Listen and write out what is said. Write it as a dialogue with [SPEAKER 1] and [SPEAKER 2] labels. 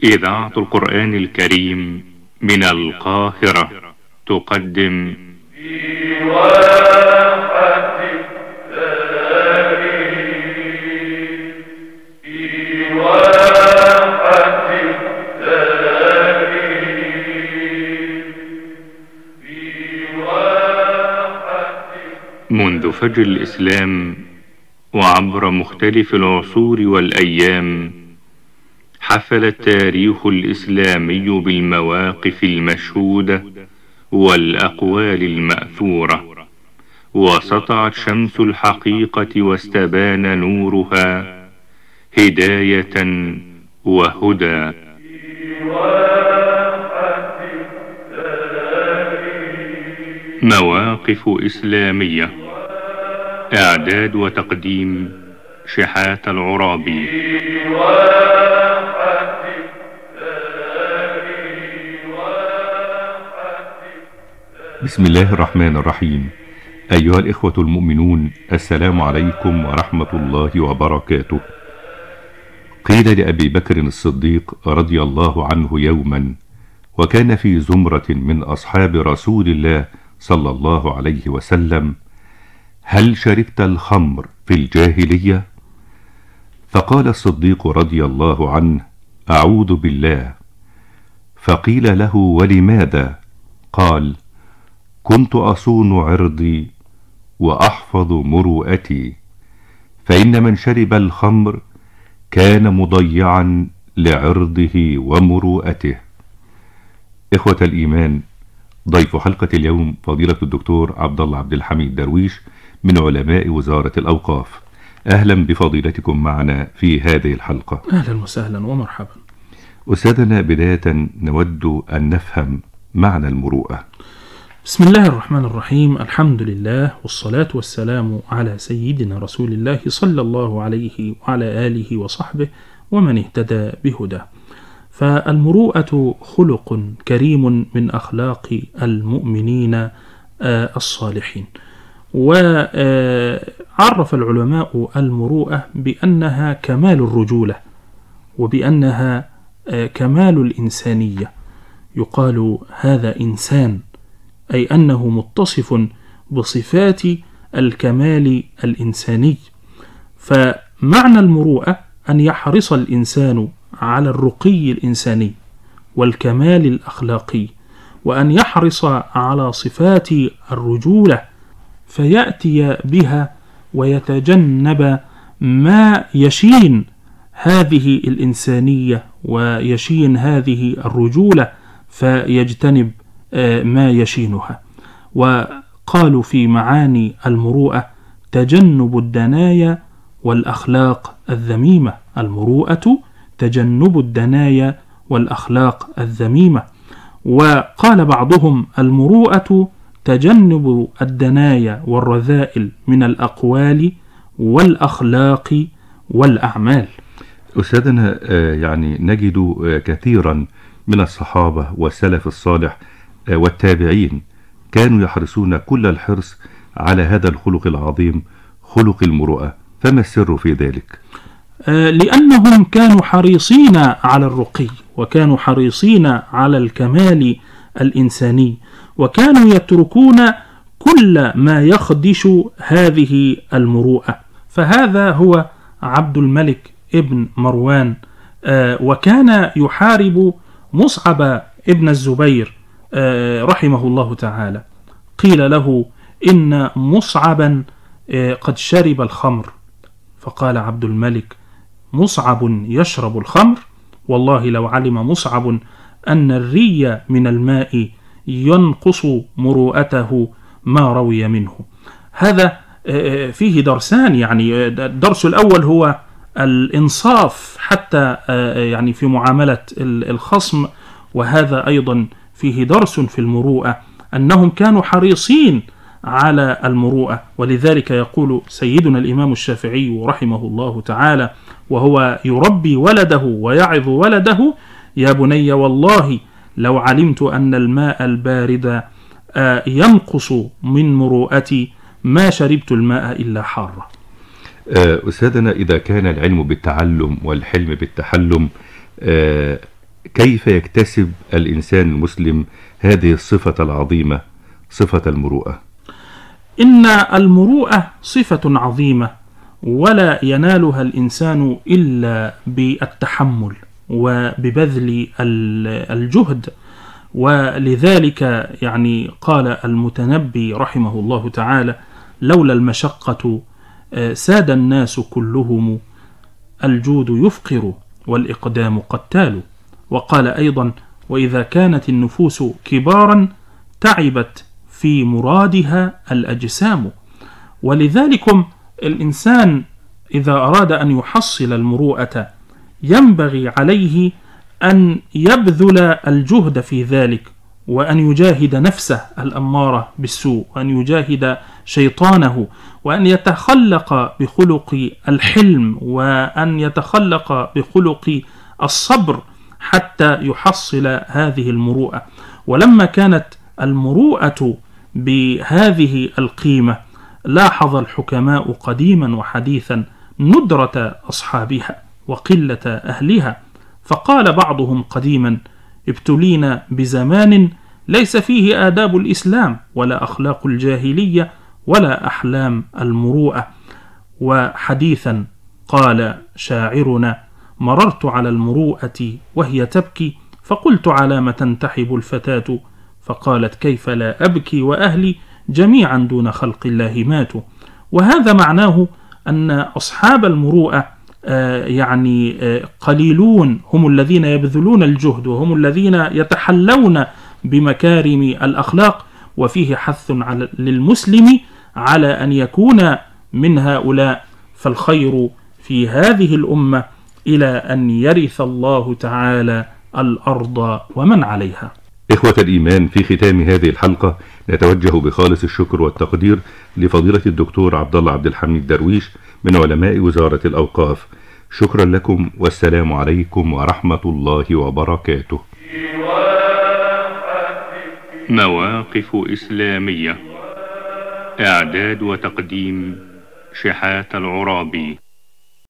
[SPEAKER 1] إذاعة القرآن الكريم من القاهرة تقدم
[SPEAKER 2] في واحة التاريخ في واحة التاريخ في واحة.
[SPEAKER 1] منذ فجر الإسلام وعبر مختلف العصور والأيام حفل التاريخ الإسلامي بالمواقف المشهودة والأقوال المأثورة، وسطعت شمس الحقيقة واستبان نورها هداية وهدى. مواقف إسلامية، إعداد وتقديم شحات العرابي.
[SPEAKER 3] بسم الله الرحمن الرحيم. أيها الإخوة المؤمنون، السلام عليكم ورحمة الله وبركاته. قيل لأبي بكر الصديق رضي الله عنه يوما، وكان في زمرة من أصحاب رسول الله صلى الله عليه وسلم: هل شربت الخمر في الجاهلية؟ فقال الصديق رضي الله عنه: أعوذ بالله. فقيل له: ولماذا؟ قال: كنت أصون عرضي وأحفظ مروءتي، فإن من شرب الخمر كان مضيعا لعرضه ومروءته. إخوة الإيمان، ضيف حلقة اليوم فضيلة الدكتور عبد الله عبد الحميد درويش من علماء وزارة الأوقاف. أهلا بفضيلتكم معنا في هذه الحلقة.
[SPEAKER 4] أهلا وسهلا ومرحبا.
[SPEAKER 3] أستاذنا، بداية نود أن نفهم معنى المروءة.
[SPEAKER 4] بسم الله الرحمن الرحيم، الحمد لله والصلاة والسلام على سيدنا رسول الله صلى الله عليه وعلى آله وصحبه ومن اهتدى بهداه. فالمروءة خلق كريم من أخلاق المؤمنين الصالحين، وعرف العلماء المروءة بأنها كمال الرجولة وبأنها كمال الإنسانية. يقال هذا إنسان، أي أنه متصف بصفات الكمال الإنساني. فمعنى المروءة أن يحرص الإنسان على الرقي الإنساني والكمال الأخلاقي، وأن يحرص على صفات الرجولة فيأتي بها ويتجنب ما يشين هذه الإنسانية ويشين هذه الرجولة فيجتنب ما يشينها. وقالوا في معاني المروءة: تجنب الدنايا والأخلاق الذميمة. المروءة تجنب الدنايا والأخلاق الذميمة. وقال بعضهم: المروءة تجنب الدنايا والرذائل من الأقوال والأخلاق والأعمال.
[SPEAKER 3] أستاذنا، يعني نجد كثيرا من الصحابة والسلف الصالح والتابعين كانوا يحرصون كل الحرص على هذا الخلق العظيم، خلق المروءة، فما السر في ذلك؟
[SPEAKER 4] لأنهم كانوا حريصين على الرقي، وكانوا حريصين على الكمال الإنساني، وكانوا يتركون كل ما يخدش هذه المروءة. فهذا هو عبد الملك ابن مروان، وكان يحارب مصعب ابن الزبير رحمه الله تعالى. قيل له: إن مصعبا قد شرب الخمر. فقال عبد الملك: مصعب يشرب الخمر؟ والله لو علم مصعب أن الري من الماء ينقص مروءته ما روي منه. هذا فيه درسان. يعني الدرس الأول هو الإنصاف حتى يعني في معاملة الخصم، وهذا أيضا فيه درس في المروءة، أنهم كانوا حريصين على المروءة. ولذلك يقول سيدنا الإمام الشافعي رحمه الله تعالى وهو يربي ولده ويعظ ولده: يا بني والله لو علمت أن الماء البارد ينقص من مروءتي ما شربت الماء إلا حارة.
[SPEAKER 3] أستاذنا، إذا كان العلم بالتعلم والحلم بالتحلم، كيف يكتسب الإنسان المسلم هذه الصفة العظيمة، صفة المروءة؟
[SPEAKER 4] إن المروءة صفة عظيمة ولا ينالها الإنسان إلا بالتحمل وببذل الجهد. ولذلك يعني قال المتنبي رحمه الله تعالى: لولا المشقة ساد الناس كلهم، الجود يفقر والإقدام قتال. وقال أيضا: وإذا كانت النفوس كبارا تعبت في مرادها الأجسام. ولذلك الإنسان إذا أراد أن يحصل المروءة ينبغي عليه أن يبذل الجهد في ذلك، وأن يجاهد نفسه الأمارة بالسوء، وأن يجاهد شيطانه، وأن يتخلق بخلق الحلم، وأن يتخلق بخلق الصبر حتى يحصل هذه المروءة. ولما كانت المروءة بهذه القيمة لاحظ الحكماء قديما وحديثا ندرة أصحابها وقلة أهلها، فقال بعضهم قديما: ابتلينا بزمان ليس فيه آداب الإسلام ولا أخلاق الجاهلية ولا أحلام المروءة. وحديثا قال شاعرنا: مررت على المروءة وهي تبكي، فقلت على ما تنتحب الفتاة، فقالت كيف لا أبكي وأهلي جميعا دون خلق الله ماتوا. وهذا معناه أن أصحاب المروءة يعني قليلون هم الذين يبذلون الجهد، وهم الذين يتحلون بمكارم الأخلاق. وفيه حث للمسلم على أن يكون من هؤلاء، فالخير في هذه الأمة إلى أن يرث الله تعالى الأرض ومن عليها.
[SPEAKER 3] إخوة الإيمان، في ختام هذه الحلقة نتوجه بخالص الشكر والتقدير لفضيلة الدكتور عبد الله عبد الحميد درويش من علماء وزارة الأوقاف. شكرا لكم، والسلام عليكم ورحمة الله وبركاته.
[SPEAKER 1] مواقف إسلامية، إعداد وتقديم شحات العرابي.